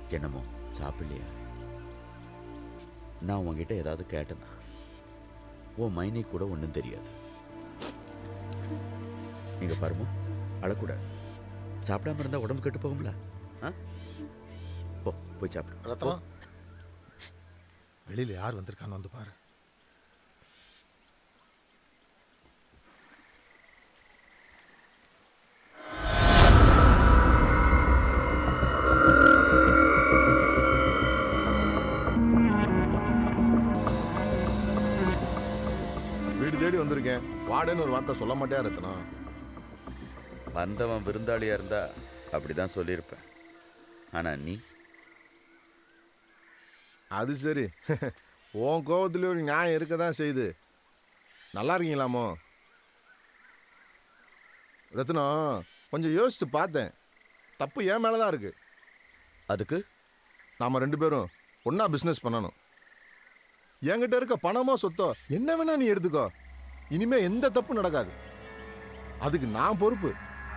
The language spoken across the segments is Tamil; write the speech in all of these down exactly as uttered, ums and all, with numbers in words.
என்னமோ சாப்பிடலையா? நான் உங்ககிட்ட ஏதாவது கேட்டேன்னா உன் மைனி கூட ஒன்றும் தெரியாது. நீங்க பாருமோ, அழக்கூடாது. சாப்பிடாம இருந்தா உடம்பு கெட்டு போகும்ல. போ போய் சாப்பிடு. வெளியில யார் வந்திருக்கான்னு வந்து பாரு. வீடு தேடி வந்திருக்கேன், வாடன்னு ஒரு வார்த்தை சொல்ல மாட்டேயா ரத்னா? வந்தவன் விருந்தாளியா இருந்தா அப்படிதான் சொல்லியிருப்பேன். ஆனா நீ அது சரி, உன் கோபத்துல ஒரு நியாயம் இருக்க தான் செய்யுது. நல்லா இருக்கீங்களாமோ? ரத்னம், கொஞ்சம் யோசிச்சு பார்த்தேன், தப்பு ஏன் மேலதான் இருக்கு. அதுக்கு நாம ரெண்டு பேரும் ஒன்னா பிசினஸ் பண்ணணும். என்கிட்ட இருக்க பணமோ சொத்தோ என்ன வேணா நீ எடுத்துக்கோ, இனிமே எந்த தப்பு நடக்காது. அதுக்கு நான் பொறுப்பு.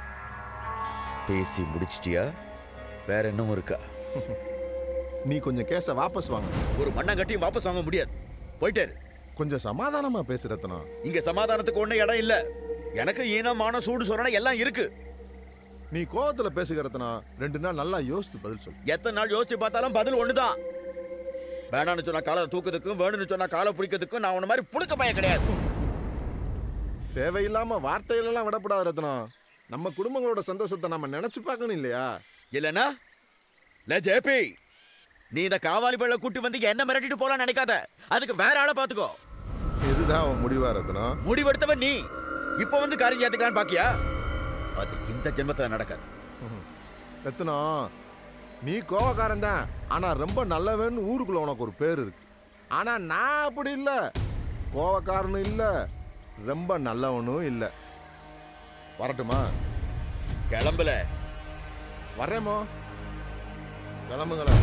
பேசி முடிச்சிட்டியா? வேற என்னவும் இருக்கா? நீ கொஞ்சம் கேஸ வாபஸ் வாங்க. ஒரு மண்ணாங்கட்டியும் வாபஸ் வாங்க முடியாது. போயிட்டே கொஞ்சம் சமாதானமா பேசு ரத்னம். இங்க சமாதானத்துக்கு ஒண்ணு இடம் இல்ல. எனக்கு ஈனமான சூடு சொரணை எல்லாம் இருக்கு. நீ கோவத்துல பேசுகிற ரத்னம், ரெண்டு நாள் நல்லா யோசிச்சு பதில் சொல்லு. எத்தனை நாள் யோசிச்சு பார்த்தாலும் பதில் ஒண்ணுதான். வேணான்னு சொன்னா காலை தூக்குறதுக்கும், வேணும்னு சொன்னா காலை பிடிக்கிறதுக்கும் நான் உன்ன மாதிரி புடுக்க பையன் கிடையாது. தேவையில்லாம வார்த்தைகளெல்லாம் விடப்படாத ரத்னம். நம்ம குடும்பங்களோட சந்தோஷத்தை நம்ம நினைச்சு பார்க்கணும் இல்லையா? இல்லனா லே ஜேபி, நீ இந்த காவாலி பையில கூட்டி வந்து என்ன மிரட்டிட்டு போலாம் நினைக்காத. அதுக்கு வேற ஆளை பாத்துக்கோ. இதுதான் உன் முடிவா ரத்னம்? முடிவெடுத்தவன் நீ. இப்ப வந்து காரியம் ஏத்துக்கலான்னு பாக்கியா? அது இந்த ஜென்மத்துல நடக்காது. ரத்னம், நீ கோவக்காரன் தான், ஆனா ரொம்ப நல்லவன்னு ஊருக்குள்ள உனக்கு ஒரு பேர் இருக்கு. ஆனா நான் அப்படி இல்ல. கோவக்காரனும் இல்ல, ரொம்ப நல்லவனும் இல்ல. வரட்டுமா? கிளம்பல. வரேமோ, கிளம்புங்கள.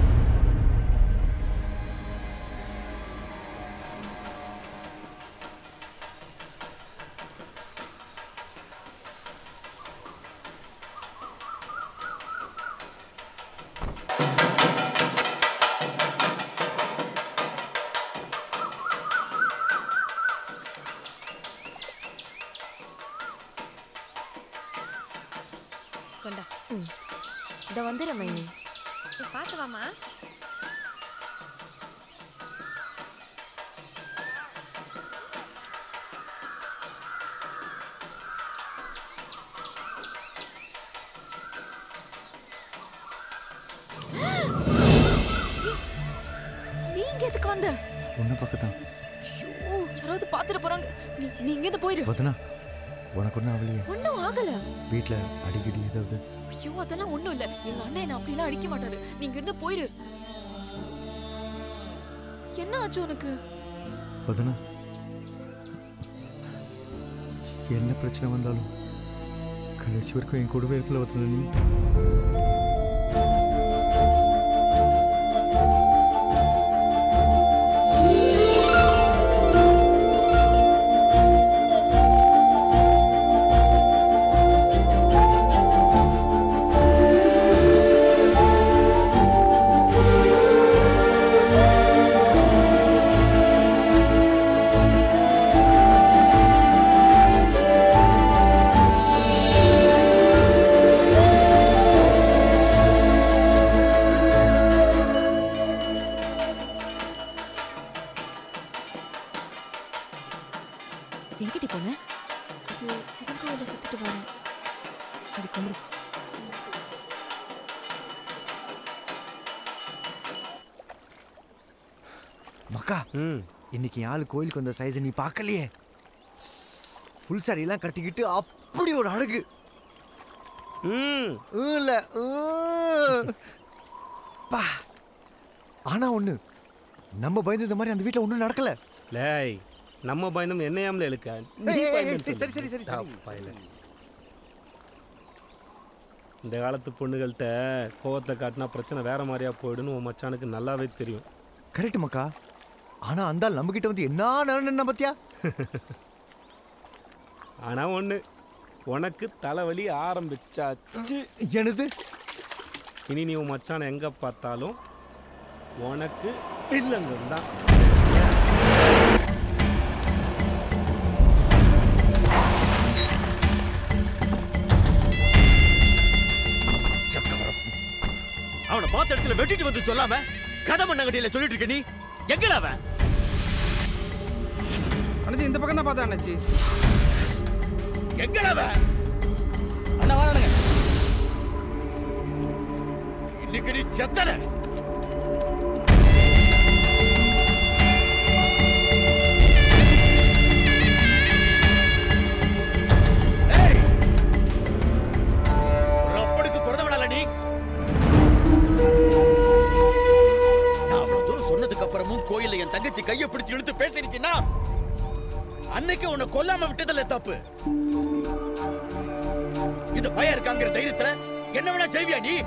இத வந்துற மைனி. பாத்து வாமா. நீங்க எதுக்கு வந்த? ஒண்ணு பக்கத்தான். ஐயோ, யாராவது பாத்துட்டு போறாங்க. நீ நீ இங்க இருந்து போயிரு. வதனா, உனக்கு ஒன்றும் ஆகலையே? ஒன்றும் ஆகல. வீட்டில் அடிக்கடி ஏதாவது? ஐயோ, அதெல்லாம் ஒன்றும் இல்லை. எங்க அண்ணன் என்ன அப்படிலாம் அடிக்க மாட்டாரு. நீங்க இருந்து போயிரு. என்ன ஆச்சு உனக்கு? வதனா, என்ன பிரச்சனை வந்தாலும் கடைசி வரைக்கும் என் கூடவே இருக்கல வதனா. நீ இன்னைக்கு ஆளு கோயிலுக்கு வந்த சைஸ் நீ பார்க்கலையே? ஃபுல் சாரி எல்லாம் கட்டிக்கிட்டு அப்படி ஒரு அழகு. ஆனா ஒண்ணு, நம்ம பயந்தது மாதிரி அந்த வீட்டுல ஒண்ணும் நடக்கல. லேய், நம்ம பயந்தம் என்னையாமல இழுக்க. சரி சரி சரி சரி. இந்த காலத்து பொண்ணுகள்கிட்ட கோவத்தை காட்டினா பிரச்சனை வேற மாதிரியா போயிடுன்னு உன் மச்சானுக்கு நல்லாவே தெரியும். கரெக்ட் மக்கா. ஆனா அந்த நம்ம கிட்ட வந்து என்ன நடன பத்தியா? ஆனா ஒண்ணு, உனக்கு தலைவலி ஆரம்பிச்சாச்சு. எனது இனி நீ உன் மச்சானை எங்கே பார்த்தாலும் உனக்கு இல்லைங்க தான். அவனை பார்த்த இடத்துல வெட்டிட்டு வந்து சொல்லாம கதை மண்ணங்கட்டியில சொல்லிட்டு இருக்க நீ எங்கடா அவன்? அண்ணாச்சி இந்த பக்கம் தான் பார்த்தா அண்ணாச்சி. எங்கடா அவன்? அண்ணா வாங்க. இன்னைக்கு நீ செத்தல. கோயில என் தங்கச்சி கையை பிடிச்சு இழுத்து பேசிருக்கீன்னா அன்னைக்கு உன்னை கொல்லாம விட்டதில்ல தப்பு. இது பய இருக்காங்கிற தைரியத்துல என்ன வேணா செய்வியா நீ?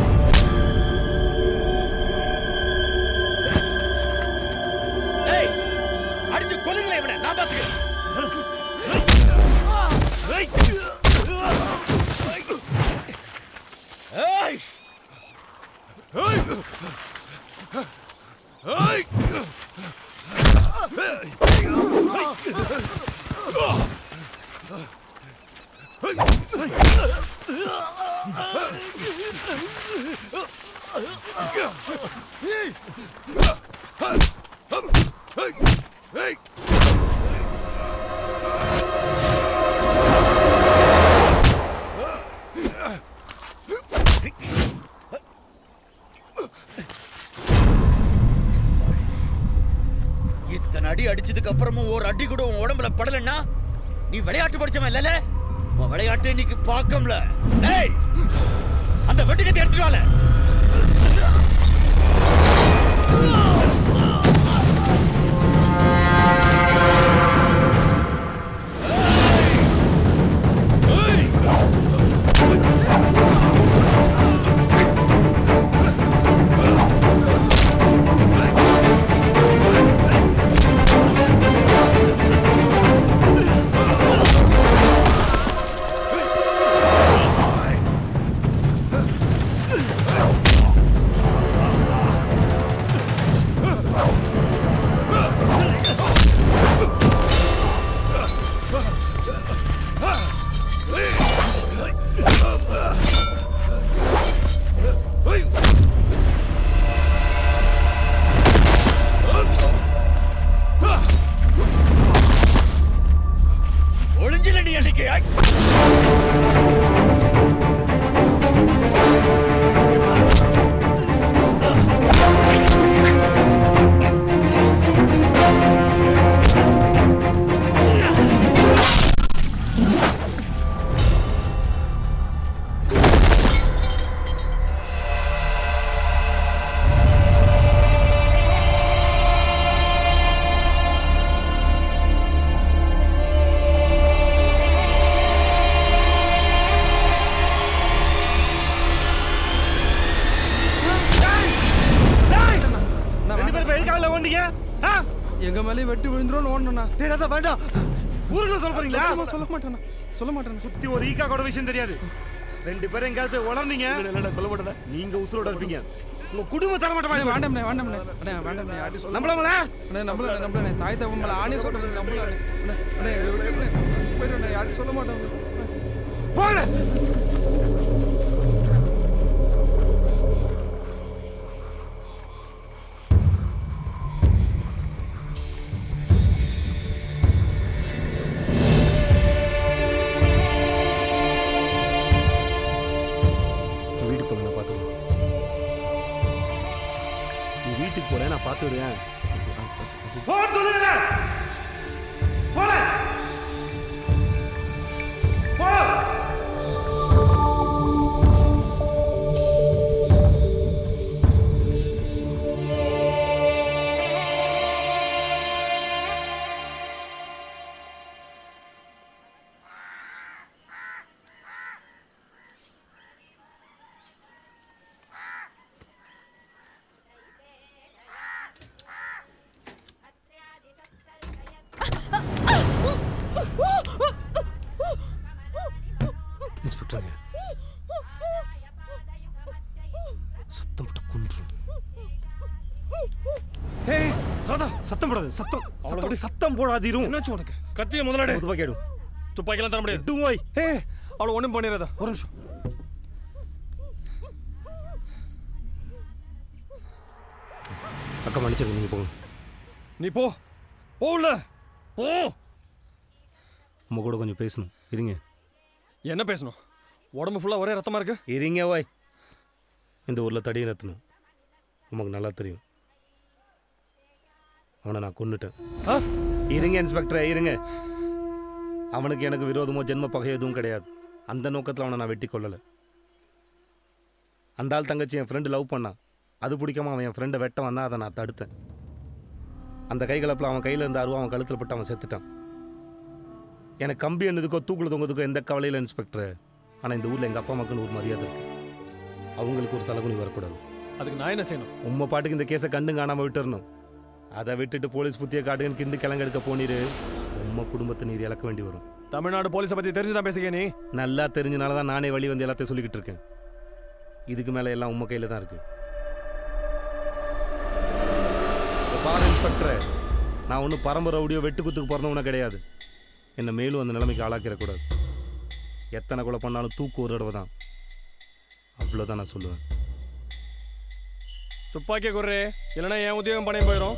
அடிச்சு கொல்லுங்களே இவனை, நான் பாத்துக்கிறேன். இத்தனை அடி அடிச்சதுக்கு அப்புறமும் ஒரு அடி கூட உன் உடம்புல படலன்னா நீ விளையாட்டு படிச்சவன் இல்லல? உன் விளையாட்டை இன்னைக்கு பார்க்கல. அந்த வெட்டுக்கத்தை எடுத்துட்டு வால. எங்க மேலே வெட்டி விழுந்துரும் ஓடணும்னா. டேய் ராதா வேண்டாம். ஊருக்குள்ள சொல்ல போறீங்களா? சொல்ல மாட்டேனா சொல்ல மாட்டேன். சுத்தி ஒரு ஈக்கா கூட விஷயம் தெரியாது. ரெண்டு பேரும் எங்காவது உளர்ந்தீங்க இல்ல சொல்ல மாட்டேன். நீங்க உசுரோட இருப்பீங்க. உங்க குடும்பம் தர மாட்டேன். வேண்டாம்ண்ணே வேண்டாம்ண்ணே அண்ணே வேண்டாம்ண்ணே யார்ட்டி சொல்ல நம்பளமல அண்ணே நம்பல நம்பல தாய் தவ மேல ஆணே சொல்றேன் நம்பல அண்ணே அண்ணே விட்டுண்ணே போயிடுண்ணே யார்ட்டி சொல்ல மாட்டேன். போல பார்த்து விடுவேன். சத்தம் போட்ட கொன்றும். ஏய் ராதா சத்தம் போடாத. சத்தம் சத்தம் சத்தம் போடாதீரும். என்னாச்சு உனக்கு? கத்திய முதலாடே. துப்பாக்கி எடு. துப்பாக்கிலாம் தர முடியாது. எடு ஓய். ஏய் அவளை ஒண்ணும் பண்ணிராதா. ஒரு நிமிஷம். அக்கா மன்னிச்சிருங்க, நீங்க போங்க. நீ போ போல போ. உங்க கூட கொஞ்சம் பேசணும். இருங்க. என்ன பேசணும்? உடம்பு ஃபுல்லா ஒரே ரத்தமா இருக்கு. இருங்க ஓய். இந்த ஊரில் தடியை ரத்தணும். உமக்கு நல்லா தெரியும். அவனை நான் கொன்னுட்டேன். இருங்க இன்ஸ்பெக்டர், இருங்க. அவனுக்கு எனக்கு விரோதமோ ஜென்ம பகை எதுவும் கிடையாது. அந்த நோக்கத்தில் அவனை நான் வெட்டி கொள்ளலை. அந்த ஆள் தங்கச்சி என் ஃப்ரெண்டு லவ் பண்ணான். அது பிடிக்காம அவன் என் ஃப்ரெண்டை வெட்ட வந்தான். அதை நான் தடுத்தேன். அந்த கைகலப்பில் அவன் கையில் இருந்த அருவா அவன் கழுத்தில் பட்டு அவன் செத்துட்டான். எனக்கு கம்பி என்னதுக்கோ தூக்குல தொங்குறதுக்கோ எந்த கவலையில் இன்ஸ்பெக்டர். ஆனால் இந்த ஊரில் எங்கள் அப்பா அம்மாக்குன்னு ஒரு மரியாதை இருக்குது. அவங்களுக்கு ஒரு தலைகுனி வரக்கூடாது. அதுக்கு நான் என்ன செய்யணும்? உம்மை பாட்டுக்கு இந்த கேஸை கண்டு காணாமல் விட்டுறணும். அதை விட்டுட்டு போலீஸ் புத்தியை காட்டுன்னு கிண்டு கிளங்கெடுக்க போனீரு, உம்மை குடும்பத்தை நீர் இழக்க வேண்டி வரும். தமிழ்நாடு போலீஸை பற்றி தெரிஞ்சுதான் பேசுக. நீ நல்லா தெரிஞ்சனால தான் நானே வழி வந்து எல்லாத்தையும் சொல்லிக்கிட்டு இருக்கேன். இதுக்கு மேலே எல்லாம் உம்மை கையில் தான் இருக்கு. பாரு இன்ஸ்பெக்டர், நான் ஒன்றும் பரம்பரை ரவுடியோ வெட்டு குத்துக்கு பிறந்தவன கிடையாது. என்னை மேலும் அந்த நிலைமைக்கு ஆளாக்கிடக்கூடாது. எத்தனை கொலை பண்ணாலும் தூக்கு ஒரு தடவை தான். அவ்வளோதான் நான் சொல்லுவேன். துப்பாக்கியை குர்றே, இல்லைன்னா என் உத்தியோகம் பணையம் போயிடும்.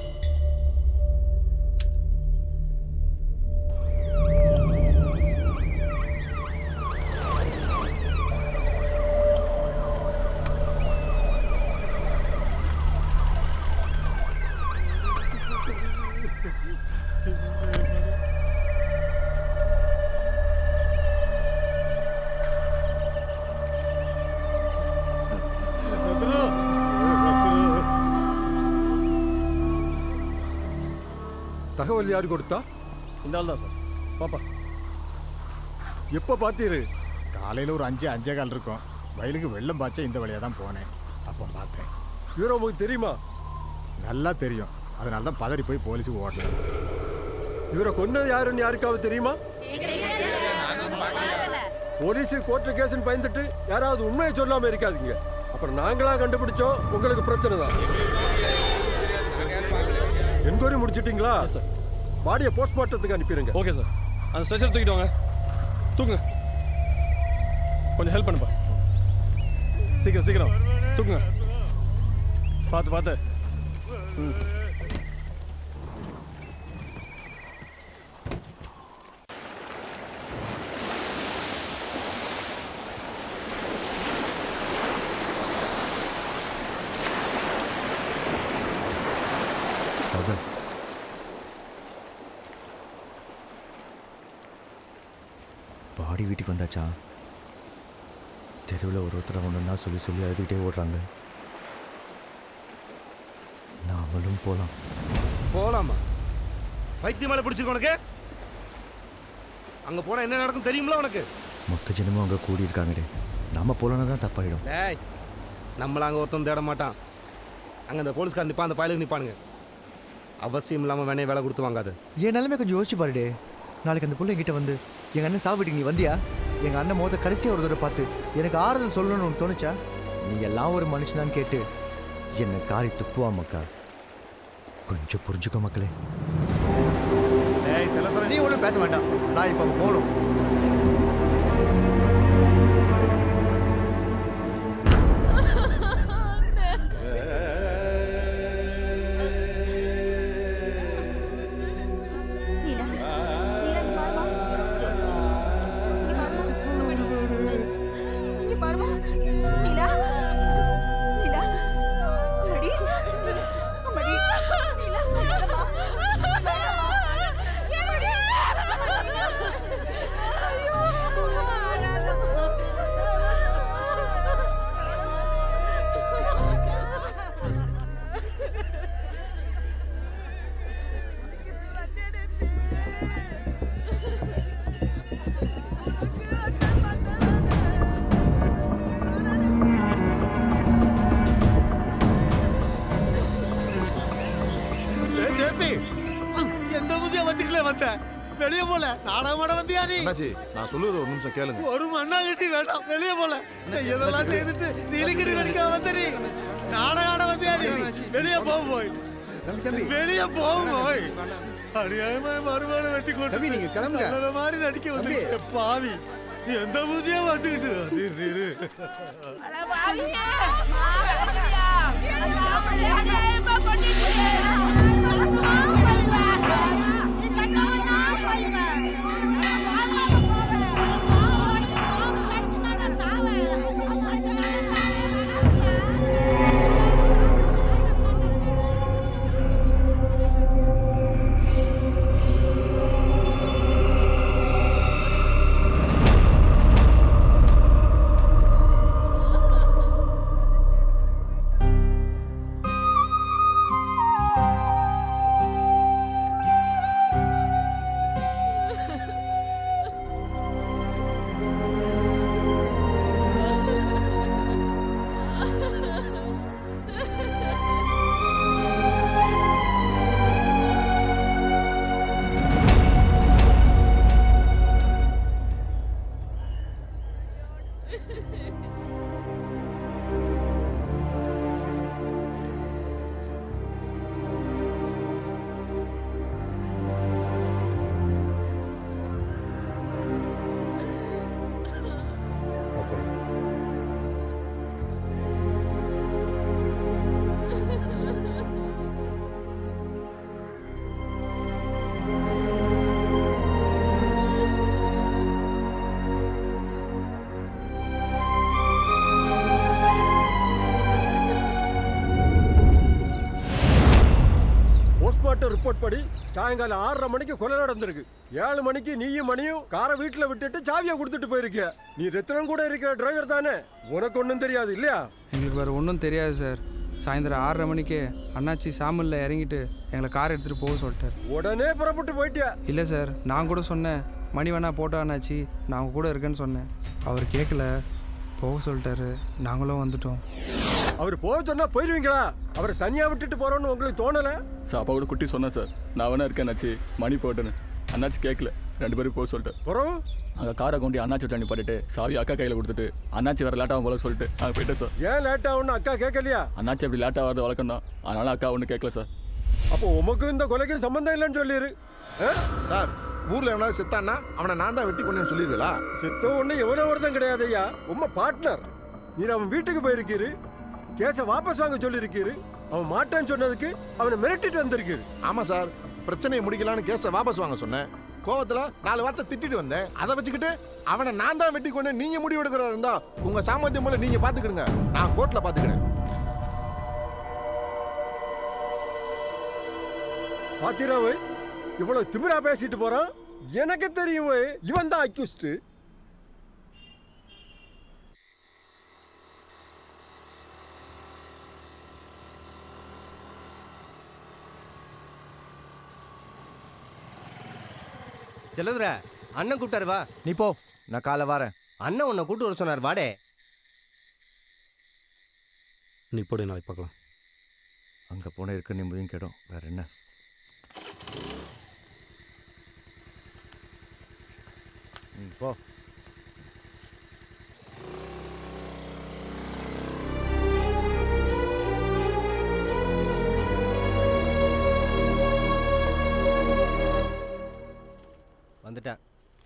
தகவல் யாரு கொடுத்தா? இந்த ஆள் தான் சார். பாப்பா எப்போ பார்த்தீரு? காலையில் ஒரு அஞ்சு அஞ்சே கால் இருக்கும். வயலுக்கு வெள்ளம் பாய்ச்சா இந்த வழியாக தான் போனேன். அப்போ பார்த்தேன். இவரை உங்களுக்கு தெரியுமா? நல்லா தெரியும். அதனால தான் பதறி போய் போலீஸுக்கு ஓடினேன். இவரை கொன்னது யாருன்னு யாருக்காவது தெரியுமா? போலீஸு கோர்ட்டு கேஸ்ன்னு பயந்துட்டு யாராவது உண்மையை சொல்லாமல் இருக்காதீங்க. அப்புறம் நாங்களா கண்டுபிடிச்சோம், உங்களுக்கு பிரச்சனை தான். என்கொயரி முடிச்சிட்டிங்களா? சார். பாடியை போஸ்ட்மார்ட்டத்துக்கு அனுப்பிடுங்க. Okay sir. அந்த ஸ்ட்ரெச்சர் தூக்கிட்டு வாங்க. தூக்குங்க. கொஞ்சம் ஹெல்ப் பண்ணுப்பா. சீக்கிரம் சீக்கிரம் தூக்குங்க. பார்த்து பார்த்து. ம். பாடி வீட்டுக்கு வந்தாச்சா? தெருவில் ஒரு ஒருத்தரை ஒன்றுன்னா சொல்லி சொல்லி அழுதுகிட்டே ஓடுறாங்க. நாமளும் போகலாம். போகலாமா? வைத்திய மேலே பிடிச்சிருக்க உனக்கு? அங்கே போனால் என்ன நடக்கும் தெரியுங்களா உனக்கு? மொத்த ஜனமும் அங்கே கூடி இருக்காங்கடே. நம்ம போலன்னா தான் தப்பாயிடும். ஏய், நம்மள அங்கே ஒருத்தன் தேட மாட்டான். அங்கே அந்த போலீஸ்கார் நிற்பான், அந்த பயலுக்கு நிற்பானுங்க. அவசியம் இல்லாமல் வேணே வேலை கொடுத்து வாங்காது. என் நிலைமை கொஞ்சம் யோசிச்சு பாருடே. நாளைக்கு அந்த பிள்ளை என்கிட்ட வந்து, எங்கள் அண்ணன் சாப்பிட்டுக்கு நீ வந்தியா? எங்கள் அண்ணன் மொத்த கடைசியாக ஒரு தடவை பார்த்து எனக்கு ஆறுதல் சொல்லணும்னு உனக்கு தோணுச்சா? நீ எல்லாம் ஒரு மனுஷனான்னு கேட்டு என்னை காரி துப்புவா மக்கா. கொஞ்சம் புரிஞ்சுக்கோ மக்களே. நீ ஒன்றும் பேச வேண்டாம். நான் இப்போ போகணும். வெளியே போல நாடகமாட வந்தியா நீ? நான் சொல்லுறது ஒரு நிமிஷம் கேளுங்க. ஒரு மண்ணா கட்டி வேண்டாம், வெளியே போல செய்யதெல்லாம் செய்துட்டு நீலிக்கடி நடிக்க வந்த நீ நாடகம் ஆட வந்தியா நீ? வெளியே போ போய். வெளியே போ போய். அநியாயமா மறுபடியும் வெட்டி கொண்டு நீங்க கிளம்புங்க. நல்ல மாதிரி நடிக்க வந்து பாவி. எந்த பூஜையா வச்சுக்கிட்டு இரு. அட பாவியே. மாறடியா. மாறடியா ஏமா பண்ணிட்டு. மனசுமா போய்வா. நீ கண்ணவனா போய்வா. பாவால போவே. பாவாடி பாவு கடிச்சுடா சாவே. ரிப்போர்ட் படி சாயங்காலம் ஆறரை மணிக்கு கொலை நடந்திருக்கு. ஏழு மணிக்கு நீயும் மணியும் காரை வீட்டில் விட்டுட்டு சாவியை கொடுத்துட்டு போயிருக்க. நீ ரத்தினம் கூட இருக்கிற டிரைவர் தானே? உனக்கு ஒன்றும் தெரியாது இல்லையா? எங்களுக்கு வேறு ஒன்றும் தெரியாது சார். சாயந்தரம் ஆறரை மணிக்கு அண்ணாச்சி சாமலில் இறங்கிட்டு எங்களை கார் எடுத்துகிட்டு போக சொல்லிட்டார். உடனே புறப்பட்டு போயிட்டியா? இல்லை சார், நான் கூட சொன்னேன் மணி வேணா போட்டோ அண்ணாச்சி நான் அவங்க கூட இருக்கேன்னு சொன்னேன். அவர் கேட்கல, போக சொல்லிட்டாரு. நாங்களும் வந்துட்டோம். அவர் போக சொன்னா போயிருவீங்களா? அவரை தனியா விட்டுட்டு போறோம்னு உங்களுக்கு தோணல? சார் அப்பாவோட குட்டி சொன்னேன் சார், நான் வேணா இருக்கேன் அண்ணாச்சி மணி போட்டுன்னு. அண்ணாச்சி கேட்கல, ரெண்டு பேரும் போக சொல்லிட்டு போகிறோம். அங்கே காரை கொண்டு அண்ணாச்சி விட்டு பண்ணிட்டு சாவி அக்கா கையில் கொடுத்துட்டு அண்ணாச்சி வேறு லேட்டாகும் போல சொல்லிட்டு அங்கே போயிட்டேன் சார். ஏன் லேட் ஆகும்னு அக்கா கேட்கலையா? அண்ணாச்சி அப்படி லேட்டாக வரது வழக்கம் தான், அதனால அக்கா ஒன்றும் கேட்கல சார். அப்போ உமக்கு இந்த கொலைக்கும் சம்பந்தம் இல்லைன்னு சொல்லிடு. சார் ஊர்ல எவனாவது செத்தான்னா அவனை நான் தான் வெட்டி கொண்டு சொல்லிடுவீங்களா? செத்த ஒண்ணு எவனோ ஒருத்தன் கிடையாது ஐயா, உம்ம பார்ட்னர். நீர் அவன் வீட்டுக்கு போயிருக்கீரு, கேஸை வாபஸ் வாங்க சொல்லியிருக்கீரு. அவன் மாட்டான்னு சொன்னதுக்கு அவனை மிரட்டிட்டு வந்திருக்கீரு. ஆமா சார், பிரச்சனையை முடிக்கலான்னு கேஸை வாபஸ் வாங்க சொன்னேன். கோவத்துல நாலு வார்த்தை திட்டிட்டு வந்தேன். அதை வச்சுக்கிட்டு அவனை நான் தான் வெட்டி கொண்டு நீங்க முடிவு எடுக்கிறதா இருந்தா உங்க சாமர்த்தியம் போல நீங்க பாத்துக்கிடுங்க, நான் கோர்ட்ல பாத்துக்கிறேன். பாத்தீராவே இவ்வளவு திமிரா பேசிட்டு போறான். எனக்கு தெரியும் இவன் தான் அக்யூஸ்ட். செல்லுதுரா, அண்ணன் கூப்பிட்டாரு வா. நீ போ, நான் காலை வரேன். அண்ணன் உன்னை கூப்பிட்டு வர சொன்னார், வாடே. நீ போடு, நாளைக்கு பார்க்கலாம். அங்கே போன இருக்க நிம்மதியும் கேடும், வேற என்ன? போ. வந்துட்டேன்.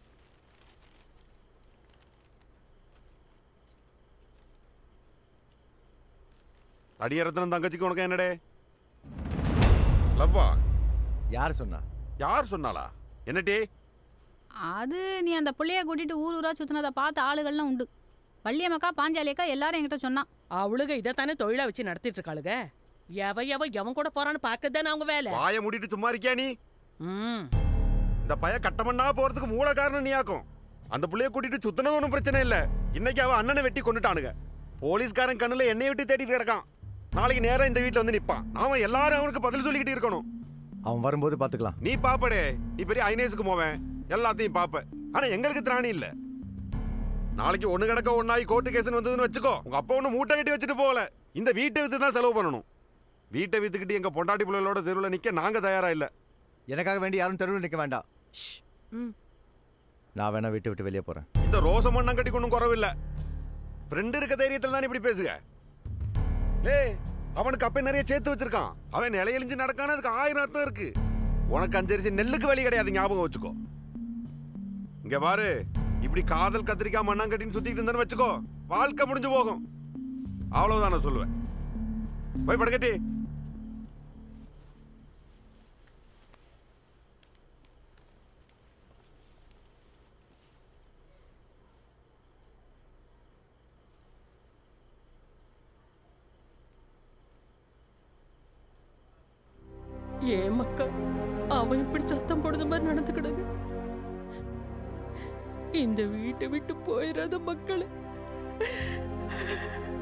அடியரத்தனம் தங்கச்சிக்கு உனக்கு என்னடே லவ்வா? யார் சொன்னா? யார் சொன்னாலா? என்னடி அது? நீ அந்த புள்ளைய கூட்டிட்டு ஊர் ஊரா சுத்தினதை பார்த்த ஆளுகள்லாம் உண்டு. வள்ளியம்மக்கா பாஞ்சாலியக்கா எல்லாரும் என்கிட்ட சொன்னான். அவளுக இதைத்தானே தொழிலா வச்சு நடத்திட்டு இருக்காளுங்க. எவ எவ எவன் கூட போறான்னு பாக்கதானே அவங்க வேலை. வாய மூடிட்டு சும்மா இருக்கியா நீ? இந்த பைய கட்டமண்ணா போறதுக்கு மூல காரணம் நீ ஆக்கும். அந்த புள்ளைய கூட்டிட்டு சுத்தினது ஒன்றும் பிரச்சனை இல்லை. இன்னைக்கு அவன் அண்ணனை வெட்டி கொண்டுட்டானுங்க. போலீஸ்காரன் கண்ணுல எண்ணெய் விட்டு தேடிட்டு கிடக்கான். நாளைக்கு நேரம் இந்த வீட்டுல வந்து நிப்பான். நாம எல்லாரும் அவனுக்கு பதில் சொல்லிக்கிட்டு இருக்கணும். அவன் வரும்போது பாத்துக்கலாம். நீ பாப்படே, நீ பெரிய ஐநேஸுக்கு போவேன், எல்லாத்தையும் பாப்ப. ஆனா எங்களுக்கு திராணி இல்ல. நாளைக்கு ஒண்ணு கிடக்க ஒன்னாயி கோர்ட்டு கேஸ் வந்ததுன்னு வச்சுக்கோ, உங்க அப்பா ஒண்ணு மூட்டை கட்டி வச்சுட்டு போகல. இந்த வீட்டை வித்து தான் செலவு பண்ணணும். வீட்டை வித்துக்கிட்டு எங்க பொண்டாட்டி பிள்ளைகளோட தெருவில் நிக்க நாங்க தயாரா இல்ல. எனக்காக வேண்டி யாரும் தெருவில் நிக்க வேண்டாம். நான் வேணா வீட்டை விட்டு வெளியே போறேன். இந்த ரோசம் மண்ணம் கட்டி கொண்டும் குறவில்லை. ஃப்ரெண்டு இருக்க தைரியத்தில் தான் இப்படி பேசுக. ஏய், அவனுக்கு அப்ப நிறைய சேர்த்து வச்சிருக்கான். அவன் நிலையெழிஞ்சு நடக்கான அதுக்கு ஆயிரம் அர்த்தம் இருக்கு. உனக்கு அஞ்சரிசி நெல்லுக்கு வழி கிடையாது, ஞாபகம் வச்சுக்கோ. இங்க பாரு, இப்படி காதல் கத்திரிக்காய் மண்ணாங்கட்டின்னு சுத்திட்டு இருந்தான்னு வச்சுக்கோ, வாழ்க்கை முடிஞ்சு போகும். அவ்வளவுதான் நான் சொல்லுவேன். போய் படுக்கட்டி. ஏன் மக்கா அவன் இப்படி சத்தம் போடுற மாதிரி நடந்துக்கிடுங்க. இந்த வீட்டை விட்டு போயிடாத மக்களே.